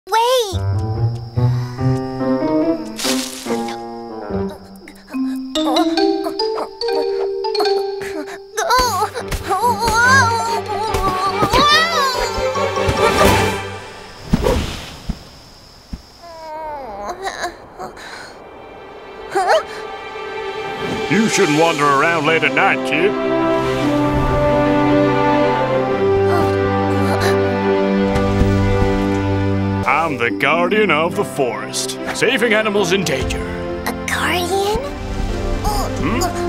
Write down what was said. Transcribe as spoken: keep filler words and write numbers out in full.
Wait! You shouldn't wander around late at night, kid. I'm the guardian of the forest, saving animals in danger. A guardian? Hmm?